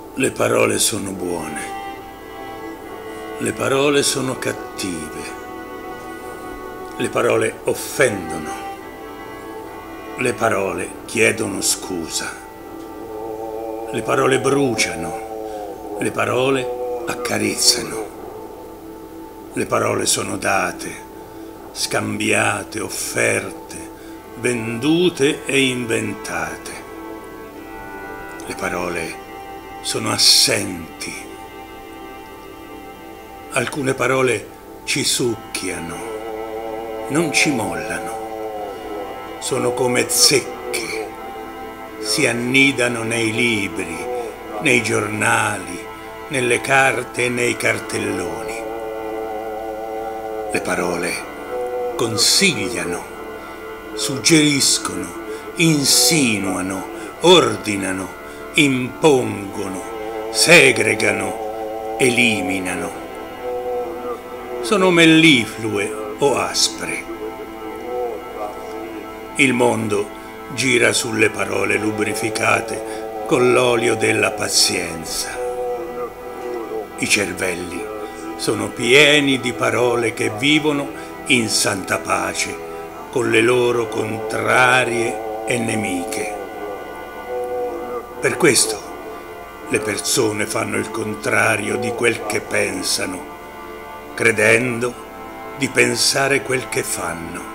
Le parole sono buone, le parole sono cattive, le parole offendono, le parole chiedono scusa, le parole bruciano, le parole accarezzano, le parole sono date, scambiate, offerte, vendute e inventate. Le parole sono assenti. Alcune parole ci succhiano, non ci mollano. Sono come zecche, si annidano nei libri, nei giornali, nelle carte e nei cartelloni. Le parole consigliano, suggeriscono, insinuano, ordinano, impongono, segregano, eliminano. Sono melliflue o aspre. Il mondo gira sulle parole lubrificate con l'olio della pazienza. I cervelli sono pieni di parole che vivono in santa pace con le loro contrarie e nemiche. Per questo le persone fanno il contrario di quel che pensano, credendo di pensare quel che fanno.